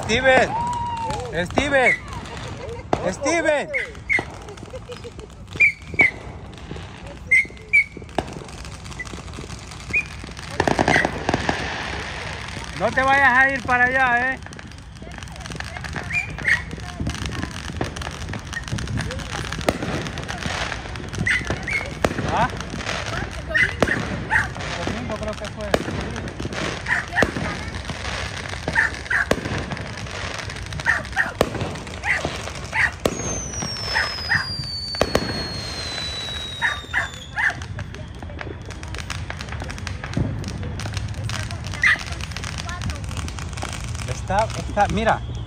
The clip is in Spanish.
Steven. Steven. Steven. No te vayas a ir para allá, ¿Ah? El domingo creo que fue. Mira.